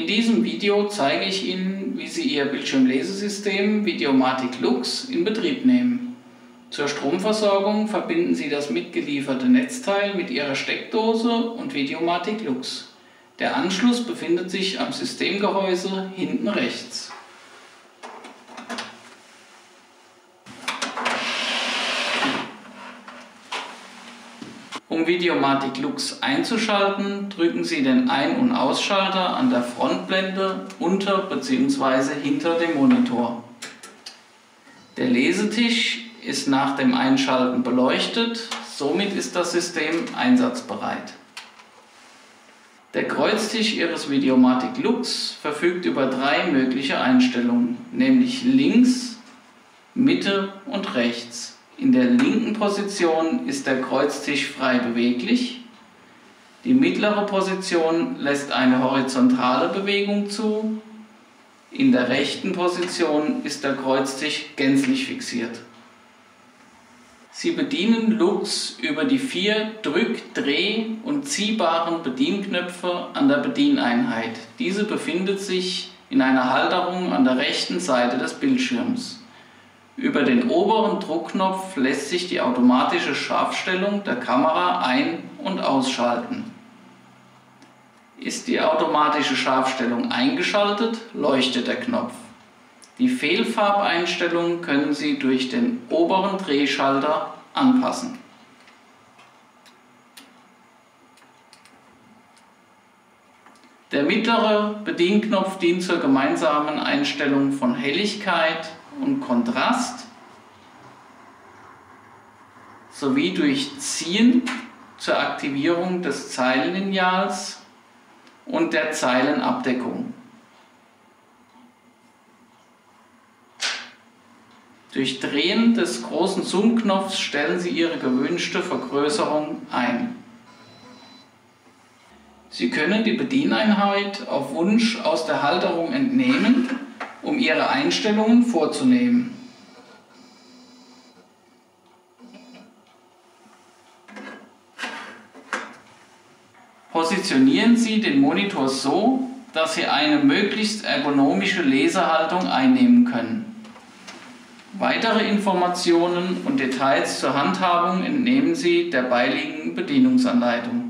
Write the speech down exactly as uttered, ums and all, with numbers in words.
diesem Video zeige ich Ihnen, wie Sie Ihr Bildschirmlesesystem Videomatic Lux in Betrieb nehmen. Zur Stromversorgung verbinden Sie das mitgelieferte Netzteil mit Ihrer Steckdose und Videomatic Lux. Der Anschluss befindet sich am Systemgehäuse hinten rechts. Um Videomatic Lux einzuschalten, drücken Sie den Ein- und Ausschalter an der Frontblende unter bzw. hinter dem Monitor. Der Lesetisch ist nach dem Einschalten beleuchtet, somit ist das System einsatzbereit. Der Kreuztisch Ihres Videomatic Lux verfügt über drei mögliche Einstellungen, nämlich links, Mitte und rechts. In der linken Position ist der Kreuztisch frei beweglich. Die mittlere Position lässt eine horizontale Bewegung zu. In der rechten Position ist der Kreuztisch gänzlich fixiert. Sie bedienen Lux über die vier Drück-, Dreh- und ziehbaren Bedienknöpfe an der Bedieneinheit. Diese befindet sich in einer Halterung an der rechten Seite des Bildschirms. Über den oberen Druckknopf lässt sich die automatische Scharfstellung der Kamera ein- und ausschalten. Ist die automatische Scharfstellung eingeschaltet, leuchtet der Knopf. Die Fehlfarbeinstellung können Sie durch den oberen Drehschalter anpassen. Der mittlere Bedienknopf dient zur gemeinsamen Einstellung von Helligkeit und Kontrast sowie durch Ziehen zur Aktivierung des Zeilenlineals und der Zeilenabdeckung. Durch Drehen des großen Zoom-Knopfs stellen Sie Ihre gewünschte Vergrößerung ein. Sie können die Bedieneinheit auf Wunsch aus der Halterung entnehmen, um Ihre Einstellungen vorzunehmen. Positionieren Sie den Monitor so, dass Sie eine möglichst ergonomische Lesehaltung einnehmen können. Weitere Informationen und Details zur Handhabung entnehmen Sie der beiliegenden Bedienungsanleitung.